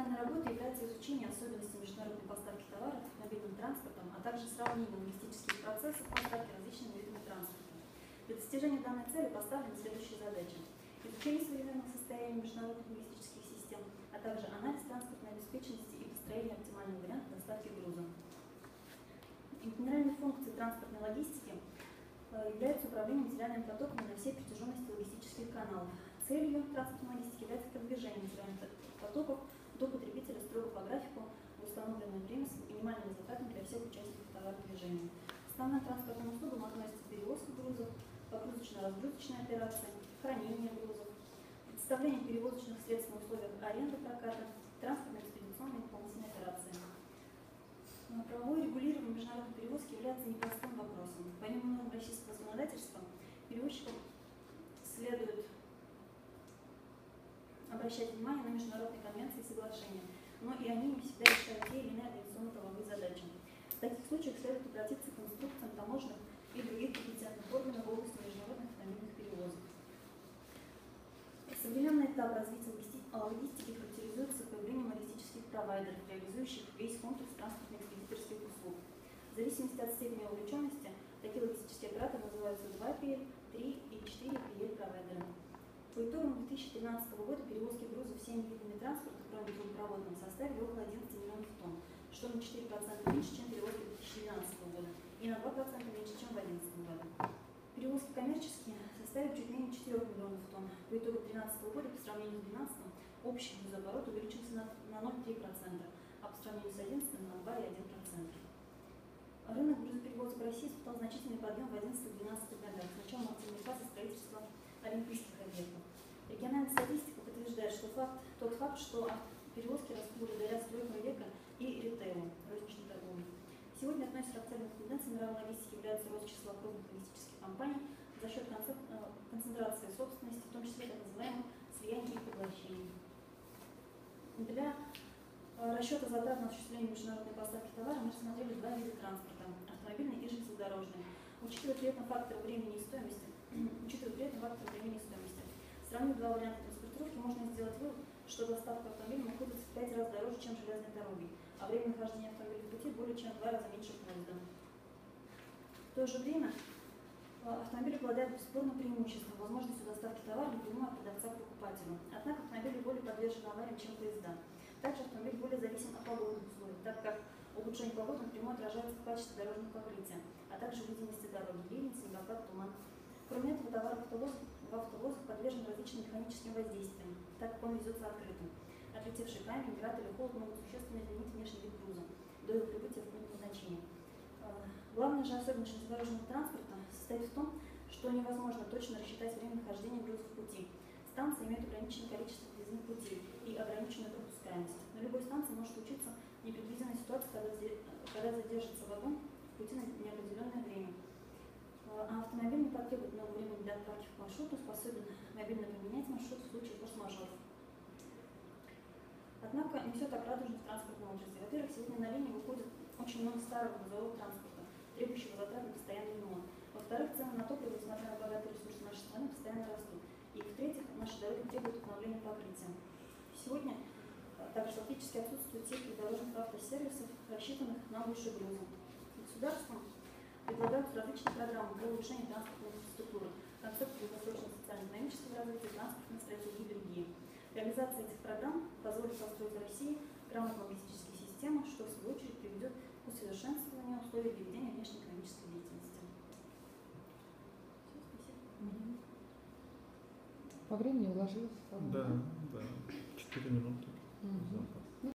данной работы является изучение особенностей международной поставки товаров автомобильным транспортом, а также сравнение логистических процессов поставки различными видами транспорта. Для достижения данной цели поставлены следующие задачи: изучение современных состояний международных логистических систем, а также анализ транспортной обеспеченности и построение оптимального варианта доставки груза. Генеральной функцией транспортной логистики является управление материальными потоками на всей протяженности логистических каналов. Целью транспортной логистики является продвижение материальных потоков до потребителя строго по графику в установленное время с минимальными затратами для всех участников товародвижения. Основным транспортным услугам относятся перевозка грузов, погрузочно-разгрузочные операции, хранение грузов, предоставление перевозочных средств на условиях аренды проката, транспортно-экспедиционные и дополнительные операции. Правовое регулирование международной перевозки является непростым вопросом. Помимо норм российского законодательства, перевозчикам следует обращать внимание на международные конвенции и соглашения, но и они не всегда решают те или иные организационно-правовые задачи. В таких случаях следует обратиться к инструкциям таможенных и других компетентных органов в области международных автомобильных перевозок. Современный этап развития логистики характеризуется появлением логистических провайдеров, реализующих весь комплекс транспортно-экспедиторских услуг. В зависимости от степени вовлеченности, такие логистические операторы называются 2PL, 3 и 4 PL провайдера. По итогам 2013 года перевозки грузов всеми видами транспорта, кроме трубопроводного, составили около 11 миллионов тонн, что на 4% меньше, чем перевозки 2012 года, и на 2% меньше, чем в 2011 году. Перевозки коммерческие составили чуть менее 4 миллионов тонн. По итогу 2013 года по сравнению с 2012 общий грузооборот увеличился на 0,3%, а по сравнению с 2011 на 2,1%. Рынок грузоперевозок в России испытал значительный подъем в 2011-2012 годах с началом активной фазы строительства олимпийских объектов. Региональная статистика подтверждает, что тот факт, что перевозки растут благодаря стройкам века и ритейлу, розничной торговли. Сегодня одной из характерных тенденций мировой логистики является рост числа крупных логистических компаний за счет концентрации собственности, в том числе так называемых слияний и поглощений. Для расчета затрат на осуществление международной поставки товара мы рассмотрели два вида транспорта – автомобильный и железнодорожный. Учитывая при этом фактор времени и стоимости, сравнив два варианта транспортировки, можно сделать вывод, что доставка автомобиля обходится в 5 раз дороже, чем железной дороги, а время нахождения автомобиля в пути более чем в 2 раза меньше поезда. В то же время автомобиль обладает бесспорным преимуществом, возможностью доставки товара напрямую от продавца к покупателю. Однако автомобили более подвержены авариям, чем поезда. Также автомобиль более зависим от погодных условий, так как улучшение погоды напрямую отражается в качестве дорожного покрытия, а также видимости дороги, ливень, снегопад, туман. Кроме этого, товар в автовозах подвержен различным механическим воздействиям, так как он везется открытым. Отлетевший камень, град или холод могут существенно изменить внешний вид груза до его прибытия в пункт назначения. Главная же особенность железнодорожного транспорта состоит в том, что невозможно точно рассчитать время нахождения груза в пути. Станции имеют ограниченное количество проездных путей и ограниченную пропускаемость. На любой станции может случиться непредвиденная ситуация, когда задержится вагон в пути на неопределенное время. А автомобиль не потребует много времени для отправки в маршрут, способен мобильно поменять маршрут в случае форс-мажоров. Однако не все так радужно в транспортной отрасли. Во-первых, сегодня на линии выходит очень много старого грузового транспорта, требующего затрат на постоянный ремонт. Во-вторых, цены на топливо, несмотря на богатые ресурсы нашей страны, постоянно растут. И в-третьих, наши дороги требуют обновления покрытия. Сегодня также фактически отсутствует сеть придорожных автосервисов, рассчитанных на большие грузы. Государством предлагаются различные программы для улучшения транспортной инфраструктуры, концепт долгосрочного социально-экономического развития, транспортной стратегии и другие. Реализация этих программ позволит построить в России грамотные логистические системы, что в свою очередь приведет к усовершенствованию условий для ведения внешнеэкономической деятельности. Спасибо. По времени уложилось? Да, 4 минуты.